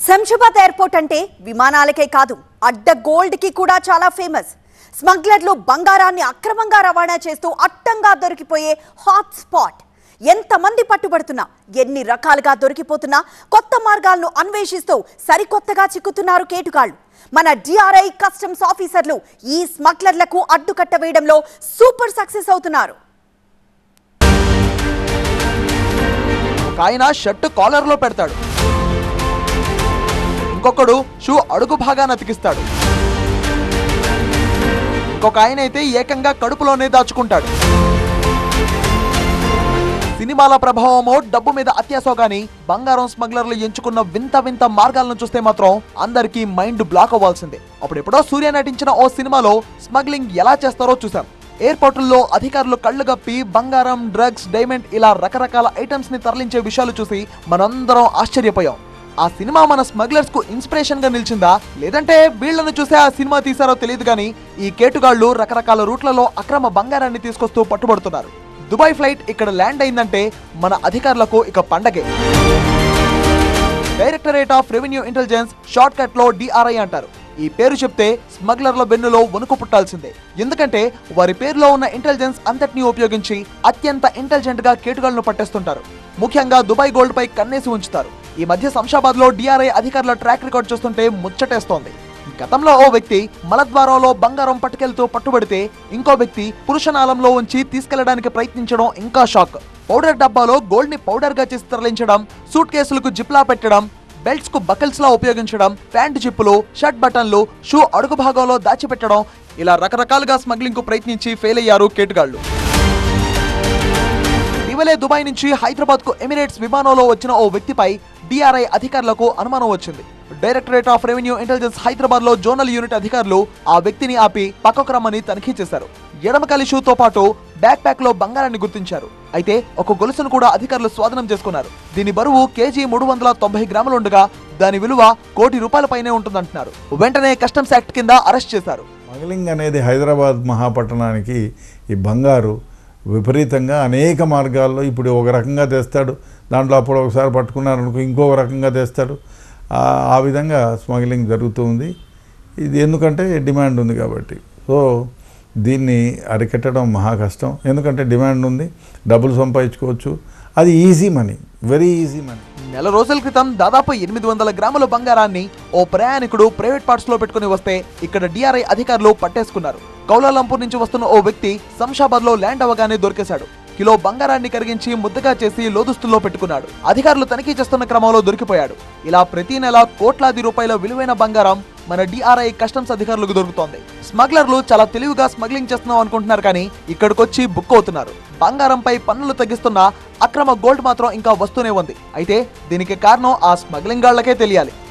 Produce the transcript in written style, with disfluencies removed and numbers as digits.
Shamshabad airport అంటే విమానాలకే కాదు అడ్డ గోల్డ్ కి కూడా చాలా ఫేమస్. స్మగ్లర్లు బంగారాన్ని అక్రమంగా రవాణా చేస్తూ అట్టంగా దొరికిపోయే హాట్ స్పాట్. ఎంతమంది పట్టుబడుతున్నా, ఎన్ని రకాలుగా దొరికిపోతున్నా కొత్త మార్గాలను అన్వేషిస్తూ సరికొత్తగా చిక్కుతున్నారు కేటుగాళ్లు. మన డిఆర్ఐ కస్టమ్స్ ఆఫీసర్లు ఈ స్మగ్లర్లకు అడ్డుకట్ట వేయడంలో సూపర్ సక్సెస్ అవుతున్నారు. ఒక ఆయన షర్ట్ కాలర్ లో పెడతాడు, ఇంకొకడు షూ అడుగు భాగాన అతికిస్తాడు, ఇంకొక ఆయన అయితే ఏకంగా కడుపులోనే దాచుకుంటాడు. సినిమాల ప్రభావమో డబ్బు మీద అత్యాసో గానీ బంగారం స్మగ్లర్లు ఎంచుకున్న వింత వింత మార్గాలను చూస్తే మాత్రం అందరికీ మైండ్ బ్లాక్ అవ్వాల్సిందే. అప్పుడెప్పుడో సూర్య నటించిన ఓ సినిమాలో స్మగ్లింగ్ ఎలా చేస్తారో చూసాం. ఎయిర్పోర్టుల్లో అధికారులు కళ్లు గప్పి బంగారం, డ్రగ్స్, డైమండ్ ఇలా రకరకాల ఐటమ్స్ ని తరలించే విషయాలు చూసి మనందరం ఆశ్చర్యపోయాం. ఆ సినిమా మన స్మగ్లర్స్ కు ఇన్స్పిరేషన్ గా నిలిచిందా, లేదంటే వీళ్లను చూసే ఆ సినిమా తీసారో తెలియదు గానీ ఈ కేటుగాళ్లు రకరకాల రూట్లలో అక్రమ బంగారాన్ని తీసుకొస్తూ పట్టుబడుతున్నారు. దుబాయ్ ఫ్లైట్ ఇక్కడ ల్యాండ్ అయిందంటే మన అధికారులకు ఇక పండగే. Directorate of revenue intelligence, short cut లో డిఆర్ఐ అంటారు. ఈ పేరు చెప్తే స్మగ్లర్ల వెన్నులో వణుకు పుట్టాల్సిందే. ఎందుకంటే వారి పేరులో ఉన్న ఇంటెలిజెన్స్ అంతటినీ ఉపయోగించి అత్యంత ఇంటెలిజెంట్ గా కేటుగాళ్లను పట్టేస్తుంటారు. ముఖ్యంగా దుబాయ్ గోల్డ్ పై కన్నేసి ఉంచుతారు. ఈ మధ్య శంషాబాద్ లో డిఆర్ఐ అధికారుల ట్రాక్ రికార్డ్ చూస్తుంటే ముచ్చటేస్తోంది. గతంలో ఓ వ్యక్తి మలద్వారంలో బంగారం పట్టుకెళ్తూ పట్టుబడితే ఇంకో వ్యక్తి పురుషనాళంలో ఉంచి తీసుకెళ్లడానికి ప్రయత్నించడం ఇంకా షాక్. పౌడర్ డబ్బాలో గోల్డ్ ని పౌడర్ గా చేసి తరలించడం, సూట్ కేసులకు జిప్లా పెట్టడం, బెల్ట్స్ కు బకల్స్ లా ఉపయోగించడం, ప్యాంటు జిప్పులు, షర్ట్ బటన్లు, షూ అడుగు భాగంలో దాచిపెట్టడం ఇలా రకరకాలుగా స్మగ్లింగ్ కు ప్రయత్నించి ఫెయిల్ అయ్యారు కేటుగాళ్లు. ఇటీవలే దుబాయ్ నుంచి హైదరాబాద్ కు ఎమిరేట్స్ విమానంలో వచ్చిన ఓ వ్యక్తిపై డిఆర్ఐ అధికారులకు అనుమానం వచ్చింది. Directorate of revenue intelligence Hyderabad లో జోనల్ యూనిట్ అధికారులు ఆ వ్యక్తిని ఆపి పక్కకు రమ్మని తనిఖీ చేశారు. ఎడమకాలి షూతో పాటు బ్యాక్ ప్యాక్ లో బంగారాన్ని గుర్తించారు. అయితే ఒక గొలుసును కూడా అధికారులు స్వాధీనం చేసుకున్నారు. దీని బరువు కేజీ 390 గ్రాములుండగా దాని విలువ ₹1 కోటి పైనే ఉంటుందంటున్నారు. వెంటనే కస్టమ్స్ యాక్ట్ కింద అరెస్ట్ చేశారు. స్మగ్లింగ్ అనేది హైదరాబాద్ మహాపట్టణానికి ఈ బంగారు విపరీతంగా అనేక మార్గాల్లో ఇప్పుడు ఒక రకంగా తెస్తాడు, దాంట్లో అప్పుడు ఒకసారి పట్టుకున్నారనుకో ఇంకొక రకంగా తెస్తాడు. ఆ విధంగా స్మగ్లింగ్ జరుగుతూ ఉంది. ఇది ఎందుకంటే డిమాండ్ ఉంది కాబట్టి. సో దీన్ని అరికట్టడం మహా కష్టం. ఎందుకంటే డిమాండ్ ఉంది, డబ్బులు సంపాదించుకోవచ్చు, అది easy money, very easy money. నెల రోజుల క్రితం దాదాపు 800 గ్రాముల బంగారాన్ని ఓ ప్రయాణికుడు ప్రైవేట్ పార్ట్స్ లో పెట్టుకుని వస్తే ఇక్కడ డిఆర్ఐ అధికారులు పట్టేసుకున్నారు. కౌలాలంపూర్ నుంచి వస్తున్న ఓ వ్యక్తి శంషాబాద్ లో ల్యాండ్ అవగానే దొరికేశాడు. కిలో బంగారాన్ని కరిగించి ముద్దగా చేసి లోదుస్తుల్లో పెట్టుకున్నాడు. అధికారులు తనిఖీ చేస్తున్న క్రమంలో దొరికిపోయాడు. ఇలా ప్రతి నెల కోట్లాది రూపాయల విలువైన బంగారం మన డిఆర్ఐ కస్టమ్స్ అధికారులకు దొరుకుతోంది. స్మగ్లర్లు చాలా తెలివిగా స్మగ్లింగ్ చేస్తున్నాం అనుకుంటున్నారు కానీ ఇక్కడికొచ్చి బుక్ అవుతున్నారు. బంగారంపై పన్నులు తగ్గిస్తున్న అక్రమ గోల్డ్ మాత్రం ఇంకా వస్తూనే ఉంది. అయితే దీనికి కారణం ఆ స్మగ్లింగ్ గాళ్లకే తెలియాలి.